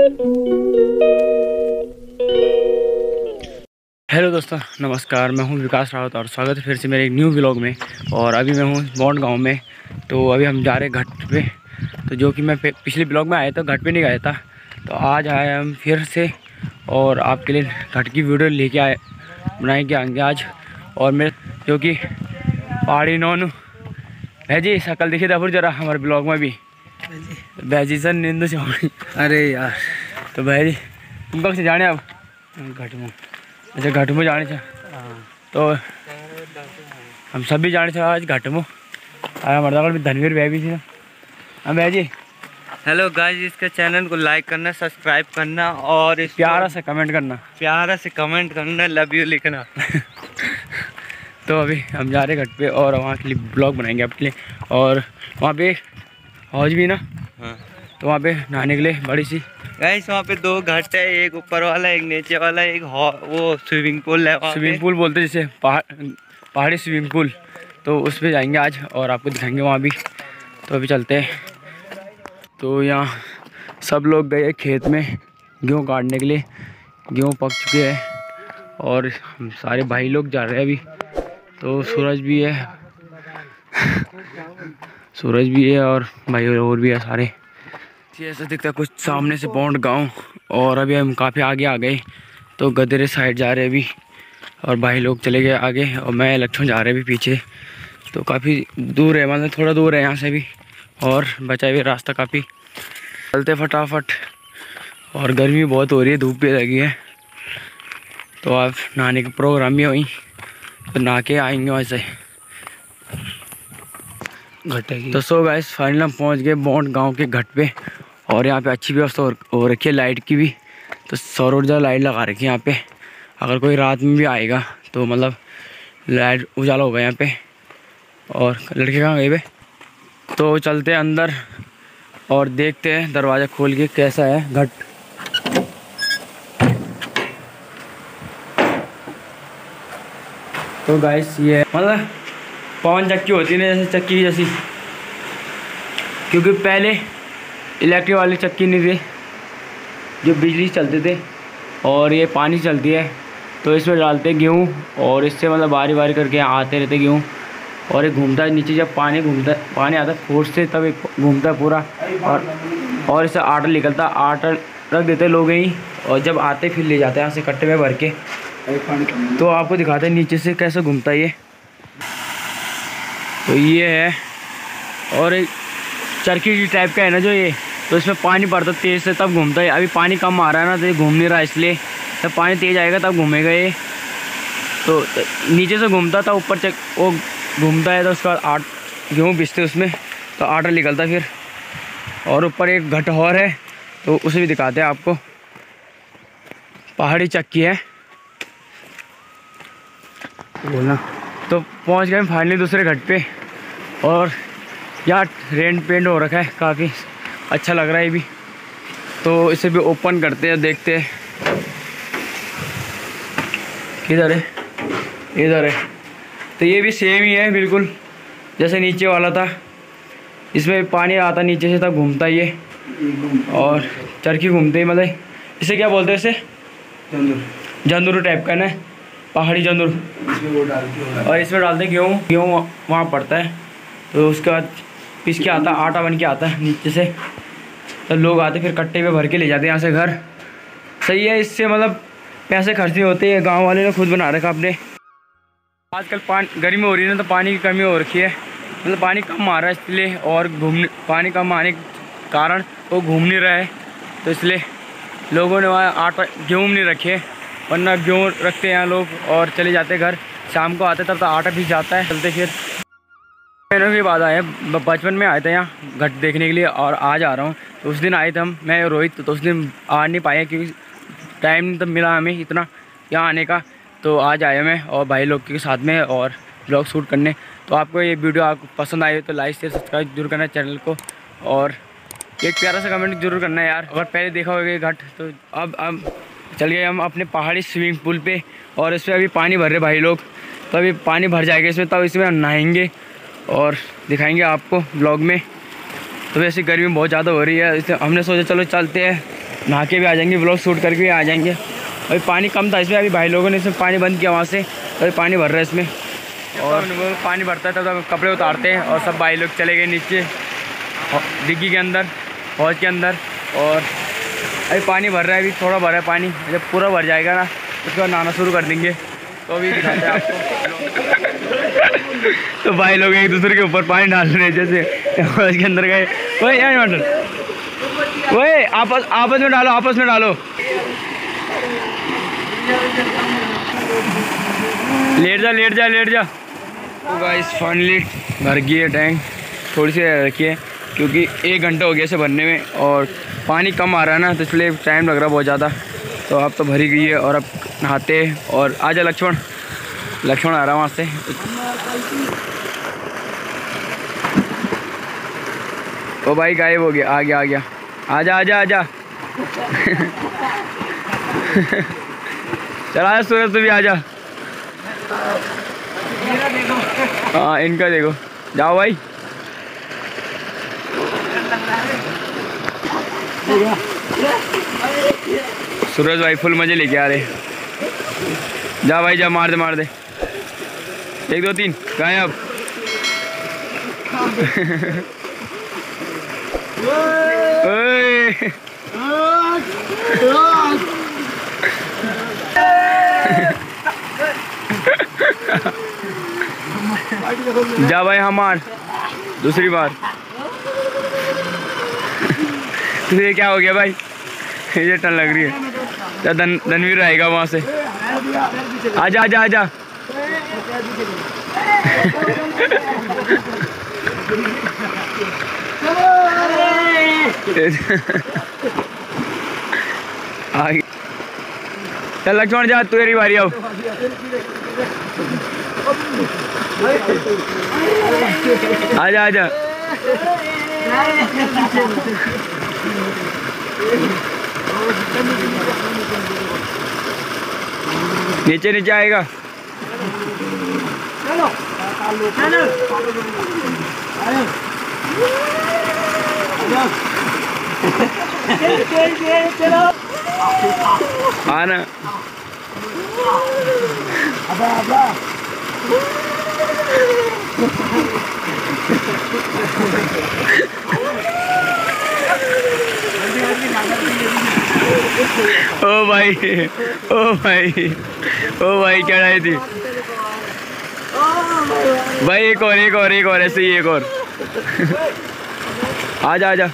Hello दोस्तों, नमस्कार। मैं हूं विकास रावत और स्वागत है फिर से मेरे एक न्यू व्लॉग में। और अभी मैं हूं बौंड गांव में। तो अभी हम जा रहे हैं घाट पे। तो जो कि मैं पिछले ब्लॉग में आया था, घाट पे नहीं गया था, तो आज आए हम फिर से और आपके लिए घाट की वीडियो लेके आए बनाएंगे आएंगे आज। और मेरे जो कि पहाड़ी नॉन है जी, शकल देखिए दफर जरा हमारे ब्लॉग में भी भैजी सर नींद से। अरे यार, तो भाई जी तुम कब से जाने अब घाट में? अच्छा, घाट में जाने थे। तो हम सब भी जाने थे आज घाट में। हमारे धनवीर भाई भी थी। हाँ भाई जी। हेलो गाइस, इसके चैनल को लाइक करना, सब्सक्राइब करना और इस प्यारा से कमेंट करना, लव यू लिखना। तो अभी हम जा रहे हैं घाट पे और वहाँ के लिए ब्लॉग बनाएंगे आपके लिए। और वहाँ पे हौज भी ना, हाँ। तो वहाँ पे नहाने के लिए बड़ी सी गाइस वहाँ पे 2 घाट है, एक ऊपर वाला एक नीचे वाला, एक वो स्विमिंग पूल है। स्विमिंग पूल बोलते हैं जिसे, पहाड़ी स्विमिंग पूल। तो उस पर जाएंगे आज और आपको दिखाएंगे वहाँ भी। तो अभी चलते हैं। तो यहाँ सब लोग गए खेत में गेहूँ काटने के लिए। गेहूँ पक चुके हैं और हम सारे भाई लोग जा रहे हैं अभी। तो सूरज भी है और भाई और भी है सारे। ऐसा दिखता है कुछ सामने से बौंड गांव। और अभी हम काफ़ी आगे आ गए, तो गदेरे साइड जा रहे हैं अभी। और भाई लोग चले गए आगे और मैं लक्ष्मण जा रहे हैं अभी पीछे। तो काफ़ी दूर है, मतलब थोड़ा दूर है यहाँ से भी, और बचा हुआ रास्ता काफ़ी। चलते फटाफट। और गर्मी बहुत हो रही है, धूप भी लगी है। तो आप नहाने के प्रोग्राम भी वहीं, तो नहा के आएंगे वैसे घाटे की। तो सो गाइस, फाइनल हम पहुँच गए बौंड गाँव के घाट पे। और यहाँ पे अच्छी व्यवस्था हो रखी है लाइट की भी। तो सौर ऊर्जा लाइट लगा रखी है यहाँ पे। अगर कोई रात में भी आएगा तो मतलब लाइट उजाला होगा यहाँ पे। और लड़के कहाँ गए बे? तो चलते हैं अंदर और देखते हैं दरवाज़ा खोल के कैसा है घाट। तो गाइस ये मतलब पवन चक्की होती है ना, जैसे चक्की जैसी, क्योंकि पहले इलेक्ट्रिक वाली चक्की नहीं थी जो बिजली चलते थे, और ये पानी चलती है। तो इसमें डालते हैं गेहूँ और इससे मतलब बारी बारी करके आते रहते गेहूँ। और ये घूमता है नीचे, जब पानी आता है फोर्स से तब एक घूमता है पूरा। और इससे आटा निकलता, आटा रख देते लोग यहीं, और जब आते फिर ले जाते हैं यहाँ से कट्टे में भर के। तो आपको दिखाते हैं नीचे से कैसे घूमता है ये। तो ये है, और एक चरखी टाइप का है ना जो ये, तो इसमें पानी पड़ता तेज़ से तब घूमता है। अभी पानी कम आ रहा है ना, तो ये घूम नहीं रहा, इसलिए जब पानी तेज़ आएगा तब घूमेगा ये। तो नीचे से घूमता था, ऊपर वो घूमता है, तो उसका गेहूँ पिसते उसमें, तो आटा निकलता फिर। और ऊपर एक घट और है, तो उसे भी दिखाते हैं आपको। पहाड़ी चक्की है बोलना। तो पहुंच गए फाइनली दूसरे घाट पे। और यार रेंट पेंट हो रखा है, काफ़ी अच्छा लग रहा है ये भी। तो इसे भी ओपन करते हैं, देखते हैं किधर है, इधर है। तो ये भी सेम ही है बिल्कुल जैसे नीचे वाला था। इसमें पानी आता नीचे से तब घूमता ये, और चरखी घूमते ही, मतलब इसे क्या बोलते हैं, इसे जंदुरू टाइप का ना, पहाड़ी जंदुर। और इसमें डालते गेहूँ वहाँ पड़ता है। तो उसके बाद पिस के आता, आटा बन के आता है नीचे से। तो लोग आते फिर कट्टे पे भर के ले जाते हैं यहाँ से घर। सही है, इससे मतलब पैसे खर्च नहीं होते। गांव वाले ने खुद बना रखा अपने। आजकल गर्मी हो रही है ना, तो पानी की कमी हो रखी है, मतलब पानी कम आ रहा है इसलिए। और पानी कम आने के कारण वो घूम नहीं रहा है, तो इसलिए लोगों ने वहाँ आटा गेहूँ नहीं रखे, वरना गेहूँ रखते हैं यहाँ लोग और चले जाते घर। शाम को आते तब तो आटा भी जाता है। चलते फिर महीनों की बात आए, बचपन में आए थे यहाँ घाट देखने के लिए, और आज आ रहा हूँ। तो उस दिन आए थे हम, मैं रोहित, तो उस दिन आ नहीं पाए क्योंकि टाइम नहीं तब मिला हमें इतना यहाँ आने का। तो आज आया मैं और भाई लोग के साथ में और ब्लॉग शूट करने। तो आपको ये वीडियो आपको पसंद आई तो लाइक शेयर सब्सक्राइब जरूर करना चैनल को, और एक प्यारा सा कमेंट जरूर करना यार अगर पहले देखा होगा ये घाट। तो अब चल गए हम अपने पहाड़ी स्विमिंग पूल पे, और इसमें अभी पानी भर रहे भाई लोग। तो अभी पानी भर जाएगा इसमें, तब इसमें नहाएंगे और दिखाएंगे आपको ब्लॉग में। तो वैसे गर्मी बहुत ज़्यादा हो रही है, इसलिए हमने सोचा चलो चलते हैं नहा के भी आ जाएंगे, ब्लॉग शूट करके भी आ जाएंगे। अभी पानी कम था इसमें, अभी भाई लोगों ने इसमें पानी बंद किया वहाँ से, अभी पानी भर रहा है इसमें। और वो पानी भरता है तब कपड़े उतारते हैं और सब भाई लोग चले गए नीचे डिग्गी के अंदर, हौज के अंदर। और अभी पानी भर रहा है, अभी थोड़ा भरा है पानी, जब पूरा भर जाएगा ना उसके बाद नहाना शुरू कर देंगे। तो अभी दिखाते हैं आपको। तो भाई लोग एक दूसरे के ऊपर पानी डाल रहे हैं, जैसे हौज के अंदर गए। वही यार मटर वही आपस में डालो, आपस में डालो। लेट जा लेट जा लेट जा। तो गाइस फाइनली भर गई है टैंक, थोड़ी सी रखी है क्योंकि 1 घंटा हो गया इसे भरने में और पानी कम आ रहा है ना, तो इसलिए टाइम लग रहा है बहुत ज़्यादा। तो अब तो भरी गई है और अब नहाते हैं। और आजा लक्ष्मण, लक्ष्मण आ रहा है वहाँ से। ओ भाई गायब हो गया, आ गया आ गया, आजा आजा आजा। चला सूरज तो भी आजा। हाँ इनका देखो, जाओ भाई। सूरज भाई फुल मजे लेके आ रहे। जा भाई जा, मार दे मार दे। 1 2 3 गायब। ओए जा भाई, हम मार दूसरी बार। तुझे क्या हो गया भाई? ये टन लग रही है। क्या धनवीर रहेगा वहाँ से। आजा आजा आजा। आगे चल लक्ष्मण जा, तेरी बारी आओ। आजा आजा। नीचे नीचे आएगा। आना ओ भाई ओ भाई ओ भाई क्या रही थी भाई। एक और ऐसे ही एक और। आजा आजा।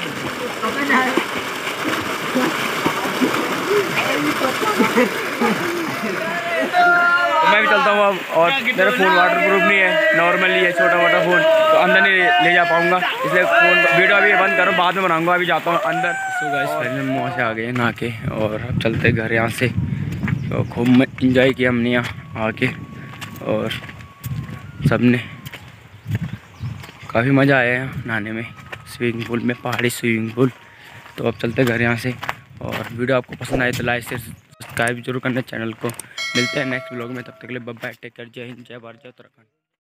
तो मैं भी चलता हूँ अब। और मेरा फ़ोन वाटर प्रूफ नहीं है, नॉर्मली है, छोटा मोटा फ़ोन, तो अंदर नहीं ले जा पाऊँगा, इसलिए फ़ोन वीडियो अभी बंद करो, बाद में बनाऊँगा। अभी जाता हूँ अंदर। सो गाइस फाइनली मौज से आ गए नहा के और अब चलते घर यहाँ से। तो खूब इंजॉय किया हमने यहाँ आके और सब ने काफ़ी मज़ा आया है नहाने में, स्विमिंग पूल में, पहाड़ी स्विमिंग पूल। तो अब चलते घर यहाँ से। और वीडियो आपको पसंद आए तो लाइक शेयर सब्सक्राइब जरूर करना चैनल को। मिलते हैं नेक्स्ट व्लॉग में, तब तक के लिए बाय बाय, टेक केयर, जय हिंद, जय भारत, जय उत्तराखंड।